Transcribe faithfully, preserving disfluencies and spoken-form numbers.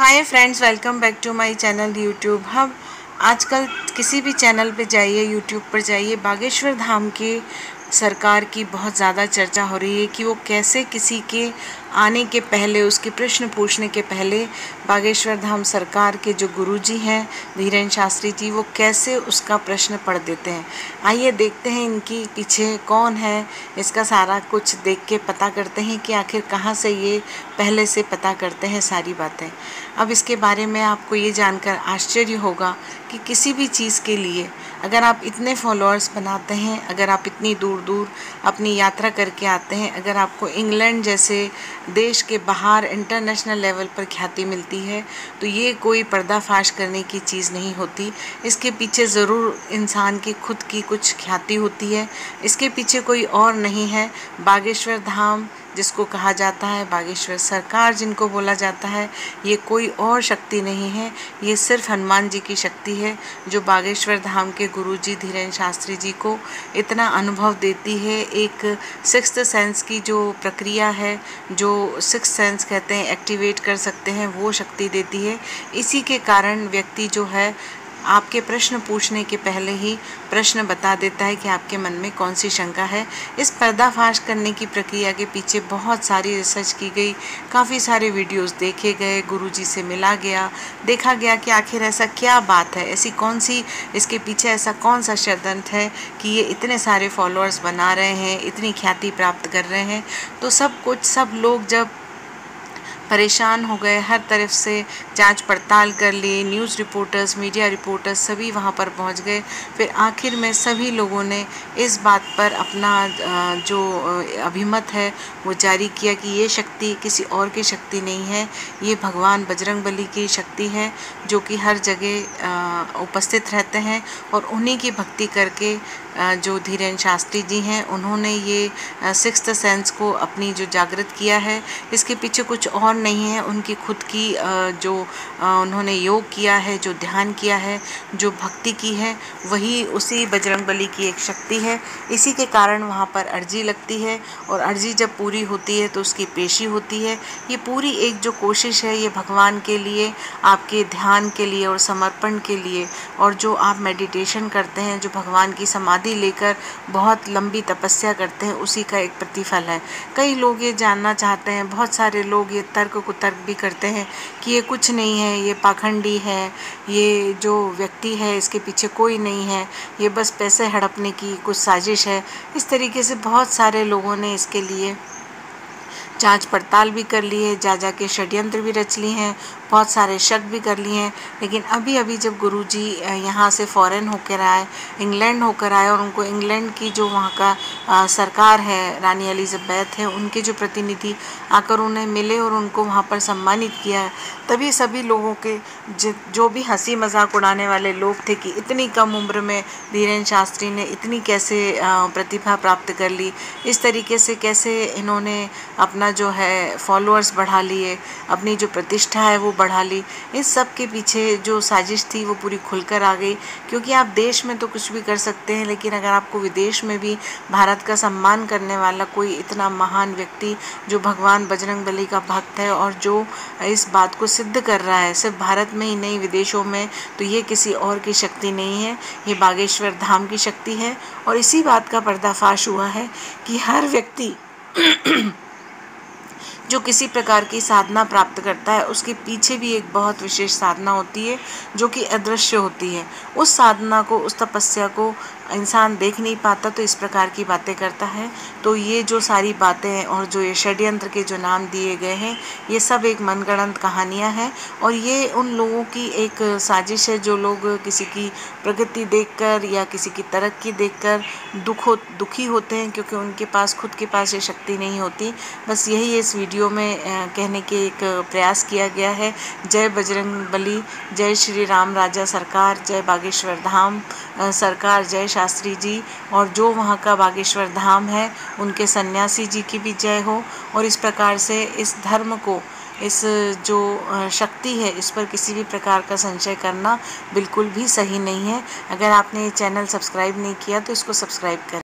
Hi friends, welcome back to my channel YouTube. हम आजकल किसी भी चैनल पे जाइए, यूट्यूब पर जाइए, बागेश्वर धाम के सरकार की बहुत ज़्यादा चर्चा हो रही है कि वो कैसे किसी के आने के पहले, उसके प्रश्न पूछने के पहले बागेश्वर धाम सरकार के जो गुरुजी हैं धीरेन शास्त्री जी, वो कैसे उसका प्रश्न पढ़ देते हैं। आइए देखते हैं इनकी पीछे कौन है, इसका सारा कुछ देख के पता करते हैं कि आखिर कहाँ से ये पहले से पता करते हैं सारी बातें। अब इसके बारे में आपको ये जानकर आश्चर्य होगा कि किसी भी चीज़ के लिए अगर आप इतने फॉलोअर्स बनाते हैं, अगर आप इतनी दूर दूर अपनी यात्रा करके आते हैं, अगर आपको इंग्लैंड जैसे देश के बाहर इंटरनेशनल लेवल पर ख्याति मिलती है, तो ये कोई पर्दाफाश करने की चीज़ नहीं होती। इसके पीछे ज़रूर इंसान की खुद की कुछ ख्याति होती है। इसके पीछे कोई और नहीं है। बागेश्वर धाम जिसको कहा जाता है, बागेश्वर सरकार जिनको बोला जाता है, ये कोई और शक्ति नहीं है। ये सिर्फ हनुमान जी की शक्ति है जो बागेश्वर धाम के गुरुजी धीरेन शास्त्री जी को इतना अनुभव देती है। एक सिक्स्थ सेंस की जो प्रक्रिया है, जो सिक्स्थ सेंस कहते हैं, एक्टिवेट कर सकते हैं, वो शक्ति देती है। इसी के कारण व्यक्ति जो है आपके प्रश्न पूछने के पहले ही प्रश्न बता देता है कि आपके मन में कौन सी शंका है। इस पर्दाफाश करने की प्रक्रिया के पीछे बहुत सारी रिसर्च की गई, काफ़ी सारे वीडियोस देखे गए, गुरुजी से मिला गया, देखा गया कि आखिर ऐसा क्या बात है, ऐसी कौन सी इसके पीछे ऐसा कौन सा षड्यंत्र है कि ये इतने सारे फॉलोअर्स बना रहे हैं, इतनी ख्याति प्राप्त कर रहे हैं। तो सब कुछ सब लोग जब परेशान हो गए, हर तरफ से जांच पड़ताल कर ली, न्यूज़ रिपोर्टर्स, मीडिया रिपोर्टर्स सभी वहां पर पहुंच गए। फिर आखिर में सभी लोगों ने इस बात पर अपना जो अभिमत है वो जारी किया कि ये शक्ति किसी और की शक्ति नहीं है, ये भगवान बजरंगबली की शक्ति है जो कि हर जगह उपस्थित रहते हैं। और उन्हीं की भक्ति करके जो धीरेन शास्त्री जी हैं, उन्होंने ये सिक्स्थ सेंस को अपनी जो जागृत किया है, इसके पीछे कुछ और नहीं है। उनकी खुद की जो उन्होंने योग किया है, जो ध्यान किया है, जो भक्ति की है, वही उसी बजरंगबली की एक शक्ति है। इसी के कारण वहाँ पर अर्जी लगती है और अर्जी जब पूरी होती है तो उसकी पेशी होती है। ये पूरी एक जो कोशिश है, ये भगवान के लिए, आपके ध्यान के लिए और समर्पण के लिए, और जो आप मेडिटेशन करते हैं, जो भगवान की समाधि लेकर बहुत लंबी तपस्या करते हैं, उसी का एक प्रतिफल है। कई लोग ये जानना चाहते हैं, बहुत सारे लोग ये तर्क कुतर्क भी करते हैं कि ये कुछ नहीं है, ये पाखंडी है, ये जो व्यक्ति है इसके पीछे कोई नहीं है, ये बस पैसे हड़पने की कुछ साजिश है। इस तरीके से बहुत सारे लोगों ने इसके लिए जांच पड़ताल भी कर ली है, जा जा के षड्यंत्र भी रच लिए हैं, बहुत सारे शक भी कर लिए हैं। लेकिन अभी अभी जब गुरुजी यहाँ से फॉरेन होकर आए, इंग्लैंड होकर आए, और उनको इंग्लैंड की जो वहाँ का आ, सरकार है, रानी एलिज़ाबेथ है, उनके जो प्रतिनिधि आकर उन्हें मिले और उनको वहाँ पर सम्मानित किया, तभी सभी लोगों के जो भी हंसी मजाक उड़ाने वाले लोग थे कि इतनी कम उम्र में धीरेन शास्त्री ने इतनी कैसे प्रतिभा प्राप्त कर ली, इस तरीके से कैसे इन्होंने अपना जो है फॉलोअर्स बढ़ा लिए, अपनी जो प्रतिष्ठा है वो बढ़ा ली। इस सब के पीछे जो साजिश थी वो पूरी खुलकर आ गई। क्योंकि आप देश में तो कुछ भी कर सकते हैं, लेकिन अगर आपको विदेश में भी भारत का सम्मान करने वाला कोई इतना महान व्यक्ति जो भगवान बजरंगबली का भक्त है और जो इस बात को सिद्ध कर रहा है, सिर्फ भारत में ही नहीं विदेशों में, तो ये किसी और की शक्ति नहीं है, ये बागेश्वर धाम की शक्ति है। और इसी बात का पर्दाफाश हुआ है कि हर व्यक्ति जो किसी प्रकार की साधना प्राप्त करता है, उसके पीछे भी एक बहुत विशेष साधना होती है जो कि अदृश्य होती है। उस साधना को, उस तपस्या को इंसान देख नहीं पाता, तो इस प्रकार की बातें करता है। तो ये जो सारी बातें हैं और जो ये षड्यंत्र के जो नाम दिए गए हैं, ये सब एक मनगढ़ंत कहानियाँ हैं। और ये उन लोगों की एक साजिश है जो लोग किसी की प्रगति देखकर या किसी की तरक्की देखकर दुख हो दुखी होते हैं, क्योंकि उनके पास खुद के पास ये शक्ति नहीं होती। बस यही इस वीडियो में कहने के एक प्रयास किया गया है। जय बजरंगबली, जय श्री राम राजा सरकार, जय बागेश्वर धाम सरकार, जय शास्त्री जी, और जो वहाँ का बागेश्वर धाम है उनके सन्यासी जी की भी जय हो। और इस प्रकार से इस धर्म को, इस जो शक्ति है, इस पर किसी भी प्रकार का संशय करना बिल्कुल भी सही नहीं है। अगर आपने ये चैनल सब्सक्राइब नहीं किया तो इसको सब्सक्राइब करें।